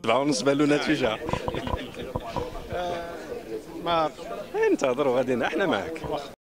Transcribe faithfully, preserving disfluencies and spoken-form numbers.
نتبعوا بالنسبه له نتيجه. ما انتظروا غادي احنا معك.